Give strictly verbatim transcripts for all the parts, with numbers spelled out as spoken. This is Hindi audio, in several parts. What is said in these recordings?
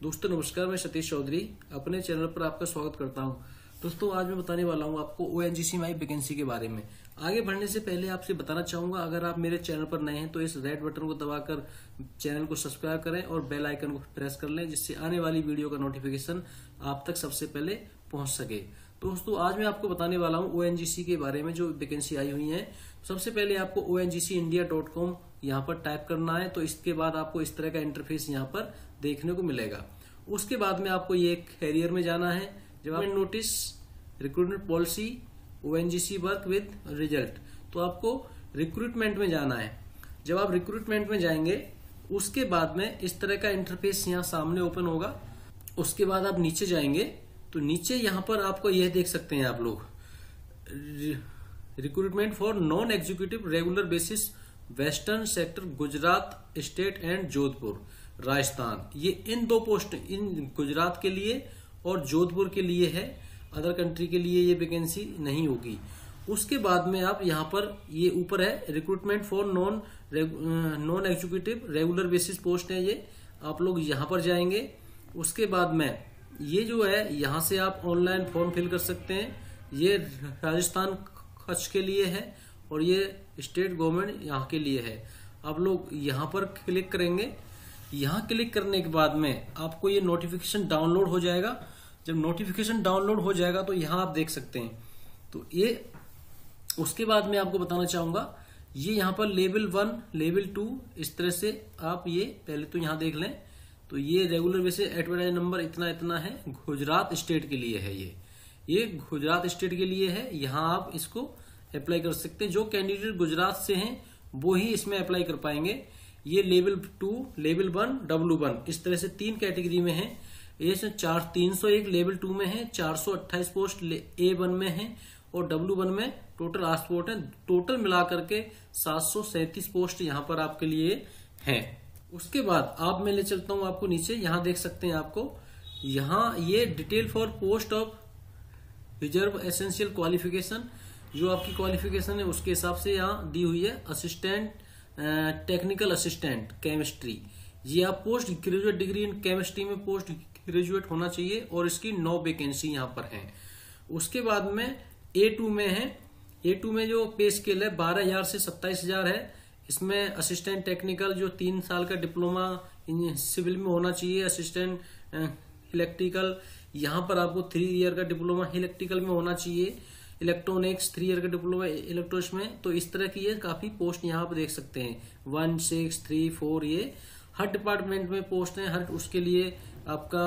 दोस्तों नमस्कार, मैं सतीश चौधरी अपने चैनल पर आपका स्वागत करता हूं। दोस्तों आज मैं बताने वाला हूं आपको ओएनजीसी माई वैकेंसी के बारे में। आगे बढ़ने से पहले आपसे बताना चाहूंगा, अगर आप मेरे चैनल पर नए हैं तो इस रेड बटन को दबाकर चैनल को सब्सक्राइब करें और बेल आइकन को प्रेस कर लें, जिससे आने वाली वीडियो का नोटिफिकेशन आप तक सबसे पहले पहुंच सके। तो दोस्तों आज मैं आपको बताने वाला हूं ओएनजीसी के बारे में जो वैकेंसी आई हुई है। सबसे पहले आपको O N G C India dot com यहाँ पर टाइप करना है, तो इसके बाद आपको इस तरह का इंटरफेस यहाँ पर देखने को मिलेगा। उसके बाद में आपको ये कैरियर में जाना है। जब आप notice recruitment policy ONGC work with result, तो आपको रिक्रूटमेंट में जाना है। जब आप रिक्रूटमेंट में जाएंगे उसके बाद में इस तरह का इंटरफेस यहाँ सामने ओपन होगा। उसके बाद आप नीचे जाएंगे तो नीचे यहाँ पर आपको यह देख सकते हैं आप लोग, recruitment for non executive regular basis western sector Gujarat state and Jodhpur Rajasthan. ये इन दो पोस्ट इन गुजरात के लिए और जोधपुर के लिए है, अदर कंट्री के लिए ये वैकेंसी नहीं होगी। उसके बाद में आप यहाँ पर ये ऊपर है recruitment for non non executive regular basis post है, ये आप लोग यहाँ पर जाएंगे। उसके बाद में ये जो है यहाँ से आप ऑनलाइन फॉर्म फिल कर सकते हैं। ये राजस्थान कच्छ के लिए है और ये स्टेट गवर्नमेंट यहाँ के लिए है। आप लोग यहाँ पर क्लिक करेंगे। यहाँ क्लिक करने के बाद में आपको ये नोटिफिकेशन डाउनलोड हो जाएगा। जब नोटिफिकेशन डाउनलोड हो जाएगा तो यहाँ आप देख सकते हैं। तो ये उसके बाद में आपको बताना चाहूंगा, ये यहाँ पर लेवल वन लेवल टू इस तरह से आप ये पहले तो यहाँ देख लें। तो ये रेगुलर बेसिस एडवर्टाइज नंबर इतना इतना है, गुजरात स्टेट के लिए है। ये ये गुजरात स्टेट के लिए है। यहाँ आप इसको अप्लाई कर सकते हैं। जो कैंडिडेट गुजरात से हैं वो ही इसमें अप्लाई कर पाएंगे। ये level two level one W one इस तरह से तीन कैटेगरी में है। ये चार तीन सौ एक लेवल टू में है, चार सौ अट्ठाईस पोस्ट ए वन में है और डब्ल्यू वन में टोटल आठ पोस्ट है। टोटल मिला करके सात सौ सैंतीस पोस्ट यहाँ पर आपके लिए है। उसके बाद आप मैं ले चलता हूँ आपको नीचे। यहाँ देख सकते हैं आपको यहाँ ये detail for post of reserve essential qualification, जो आपकी क्वालिफिकेशन है उसके हिसाब से यहाँ दी हुई है। असिस्टेंट टेक्निकल असिस्टेंट केमिस्ट्री, ये आप post graduate degree in chemistry में पोस्ट ग्रेजुएट होना चाहिए और इसकी नौ वैकेंसी यहाँ पर है। उसके बाद में ए टू में है। ए टू में जो पे स्केल है बारह हजार से सत्ताईस हजार है। इसमें असिस्टेंट टेक्निकल जो तीन साल का डिप्लोमा इन सिविल में होना चाहिए। असिस्टेंट इलेक्ट्रिकल यहाँ पर आपको थ्री ईयर का डिप्लोमा इलेक्ट्रिकल में होना चाहिए। इलेक्ट्रॉनिक्स थ्री ईयर का डिप्लोमा इलेक्ट्रॉनिक्स में। तो इस तरह की ये काफी पोस्ट यहाँ पर देख सकते हैं, वन सिक्स थ्री फोर। ये हर डिपार्टमेंट में पोस्ट है, हर उसके लिए आपका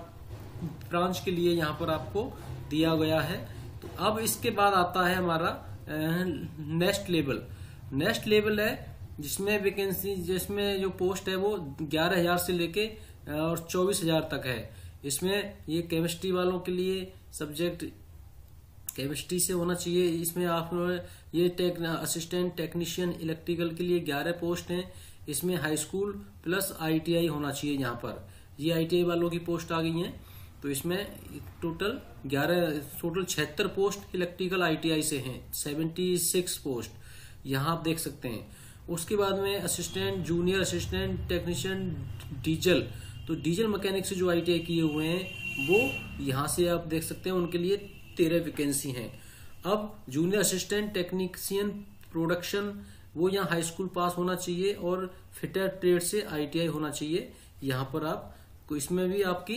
ब्रांच के लिए यहाँ पर आपको दिया गया है। तो अब इसके बाद आता है हमारा नेक्स्ट लेवल। नेक्स्ट लेवल है जिसमें वैकेंसी जिसमें जो पोस्ट है वो ग्यारह हजार से लेके और चौबीस हजार तक है। इसमें ये केमिस्ट्री वालों के लिए सब्जेक्ट केमिस्ट्री से होना चाहिए। इसमें आप ये टेक, असिस्टेंट टेक्नीशियन इलेक्ट्रिकल के लिए ग्यारह पोस्ट हैं। इसमें high school plus I T I होना चाहिए। यहाँ पर ये आई टी आई वालों की पोस्ट आ गई हैं। तो इसमें टोटल ग्यारह टोटल छिहत्तर post electrical I T I से हैं, सेवेंटी सिक्स पोस्ट यहाँ आप देख सकते हैं। उसके बाद में assistant junior assistant technician diesel, तो डीजल मैकेनिक से जो आई टी आई किए हुए हैं वो यहाँ से आप देख सकते हैं, उनके लिए तेरह वैकेंसी हैं। अब जूनियर असिस्टेंट टेक्नीशियन प्रोडक्शन, वो यहाँ हाई स्कूल पास होना चाहिए और फिटर ट्रेड से आई टी आई होना चाहिए। यहाँ पर आप इसमें भी आपकी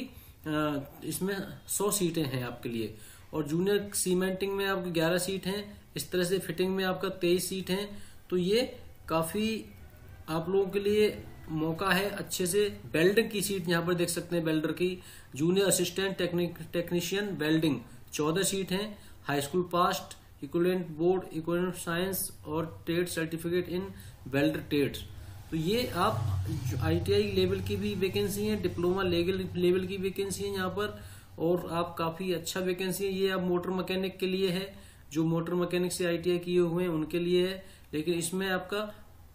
इसमें सौ सीटें हैं आपके लिए। और जूनियर सीमेंटिंग में आपकी ग्यारह सीट हैं। इस तरह से फिटिंग में आपका तेईस सीट हैं। तो ये काफी आप लोगों के लिए मौका है अच्छे से। वेल्डिंग की सीट यहाँ पर देख सकते हैं, वेल्डर की जूनियर असिस्टेंट टेक्नीशियन वेल्डिंग चौदह सीट हैं। High school passed, equivalent board, equivalent science और trade certificate in welder trades. तो ये आप आई टी आई लेवल की भी वैकेंसी है, डिप्लोमा लेवल लेवल की वैकेंसी है यहाँ पर। और आप काफी अच्छा वैकेंसी है। ये आप मोटर मैकेनिक के लिए है, जो मोटर मैकेनिक से आई टी आई किए हुए हैं उनके लिए है। लेकिन इसमें आपका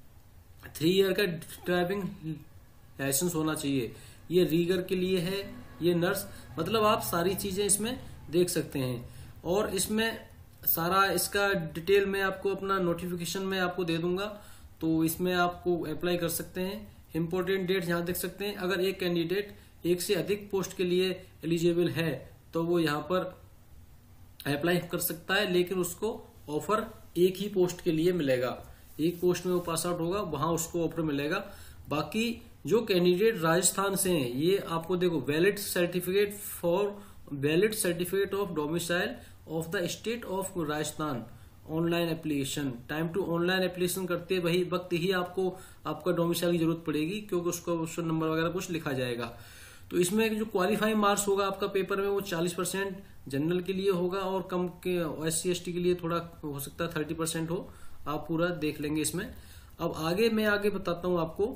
थ्री ईयर का ड्राइविंग लाइसेंस होना चाहिए। ये रीगर के लिए है। ये नर्स, मतलब आप सारी चीजें इसमें देख सकते हैं। और इसमें सारा इसका डिटेल मैं आपको अपना नोटिफिकेशन में आपको दे दूंगा, तो इसमें आपको अप्लाई कर सकते हैं। इम्पोर्टेंट डेट यहाँ देख सकते हैं। अगर एक कैंडिडेट एक से अधिक पोस्ट के लिए एलिजिबल है तो वो यहाँ पर अप्लाई कर सकता है, लेकिन उसको ऑफर एक ही पोस्ट के लिए मिलेगा। एक पोस्ट में वो पास आउट होगा, वहां उसको ऑफर मिलेगा। बाकी जो कैंडिडेट राजस्थान से हैं, ये आपको देखो valid certificate for valid certificate of domicile of the state of Rajasthan online application, time to online application करते वही वक्त ही आपको आपका डोमिसाइल की जरूरत पड़ेगी, क्योंकि उसका क्वेश्चन नंबर वगैरह कुछ लिखा जाएगा। तो इसमें जो क्वालिफाइंग मार्क्स होगा आपका पेपर में वो चालीस परसेंट जनरल के लिए होगा, और कम के एस सी एस टी के लिए थोड़ा हो सकता है थर्टी परसेंट हो। आप पूरा देख लेंगे इसमें। अब आगे मैं आगे बताता हूं आपको।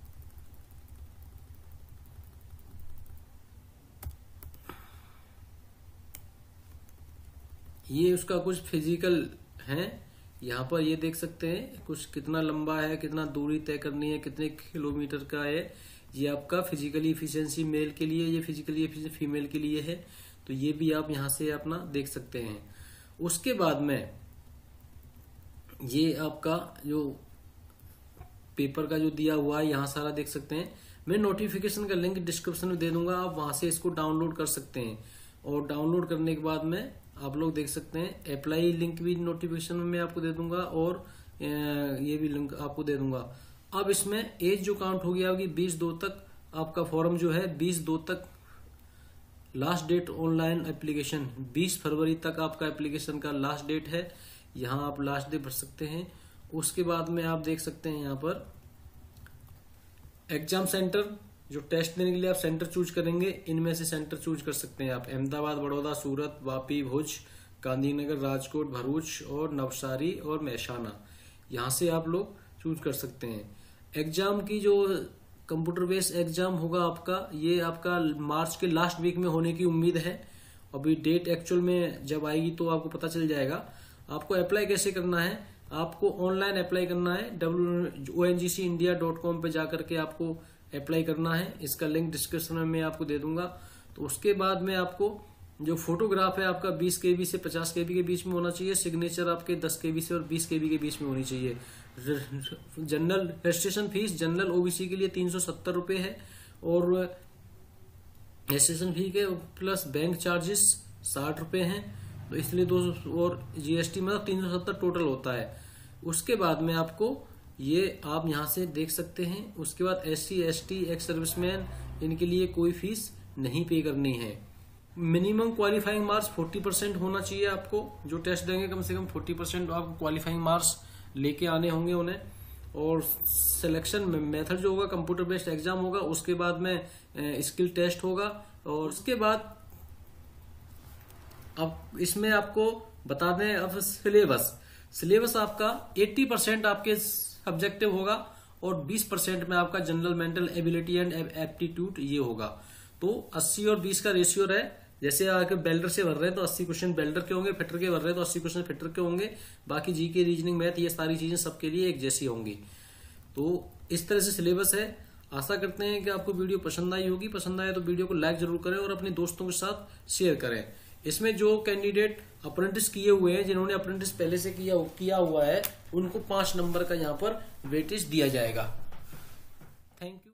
ये उसका कुछ फिजिकल है, यहाँ पर ये देख सकते हैं कुछ कितना लंबा है, कितना दूरी तय करनी है, कितने किलोमीटर का है। ये आपका फिजिकली इफिशियंसी मेल के लिए, ये फिजिकली इफिशियंसी फीमेल के लिए है। तो ये भी आप यहां से अपना देख सकते हैं। उसके बाद में ये आपका जो पेपर का जो दिया हुआ है यहाँ सारा देख सकते हैं। मैं नोटिफिकेशन का लिंक डिस्क्रिप्शन में दे दूंगा, आप वहां से इसको डाउनलोड कर सकते हैं। और डाउनलोड करने के बाद में आप लोग देख सकते हैं अप्लाई लिंक भी नोटिफिकेशन में मैं आपको दे दूंगा, और ये भी लिंक आपको दे दूंगा। अब इसमें एज जो काउंट होगी आपकी बीस दो तक, आपका फॉर्म जो है बीस दो तक लास्ट डेट ऑनलाइन एप्लीकेशन, बीस फरवरी तक आपका एप्लीकेशन का लास्ट डेट है। यहाँ आप लास्ट डेट भर सकते हैं। उसके बाद में आप देख सकते हैं यहाँ पर एग्जाम सेंटर, जो टेस्ट देने के लिए आप सेंटर चूज करेंगे, इनमें से सेंटर चूज कर सकते हैं आप। अहमदाबाद, बड़ौदा, सूरत, वापी, भुज, गांधीनगर, राजकोट, भरूच और नवसारी और महसाना, यहाँ से आप लोग चूज कर सकते हैं। एग्जाम की जो कंप्यूटर बेस्ड एग्जाम होगा आपका, ये आपका मार्च के लास्ट वीक में होने की उम्मीद है। अभी डेट एक्चुअल में जब आएगी तो आपको पता चल जाएगा। आपको अप्लाई कैसे करना है, आपको ऑनलाइन अप्लाई करना है। W O N G C India dot com पे जाकर के आपको अप्लाई करना है। इसका लिंक डिस्क्रिप्शन में मैं आपको दे दूंगा। तो उसके बाद में आपको जो फोटोग्राफ है आपका बीस के बी से पचास के बी के बीच में होना चाहिए। सिग्नेचर आपके दस के बी से और बीस के बी के बीच में होनी चाहिए। General registration fees general OBC के लिए तीन सौ सत्तर रुपए है, और रजिस्ट्रेशन फी के प्लस बैंक चार्जेस साठ रुपए हैं, तो इसलिए दो सौ और जीएसटी मतलब तीन सौ सत्तर टोटल होता है। उसके बाद में आपको ये आप यहाँ से देख सकते हैं। उसके बाद S C S T ex serviceman, इनके लिए कोई फीस नहीं पे करनी है। मिनिमम क्वालिफाइंग मार्क्स चालीस परसेंट होना चाहिए आपको। जो टेस्ट देंगे कम से कम चालीस परसेंट आपको क्वालिफाइंग मार्क्स लेके आने होंगे उन्हें। और सिलेक्शन मेथड जो होगा कंप्यूटर बेस्ड एग्जाम होगा, उसके बाद में स्किल टेस्ट होगा, और उसके बाद अब इसमें आपको बता दें अब सिलेबस सिलेबस आपका अस्सी परसेंट आपके सब्जेक्टिव होगा, और बीस परसेंट में आपका general mental ability and aptitude ये होगा। तो अस्सी और बीस का रेशियो है। जैसे आके बेल्डर से भर रहे हैं तो अस्सी क्वेश्चन बेल्डर के होंगे, फिटर के भर रहे हैं तो अस्सी क्वेश्चन फिटर के होंगे। बाकी जी के, रीजनिंग, मैथ, ये सारी चीजें सबके लिए एक जैसी होंगी। तो इस तरह से सिलेबस है। आशा करते हैं कि आपको वीडियो पसंद आई होगी। पसंद आए तो वीडियो को लाइक जरूर करें और अपने दोस्तों के साथ शेयर करें। इसमें जो कैंडिडेट अप्रेंटिस किए हुए हैं, जिन्होंने अप्रेंटिस पहले से किया किया हुआ है, उनको पांच नंबर का यहाँ पर वेटेज दिया जाएगा। Thank you.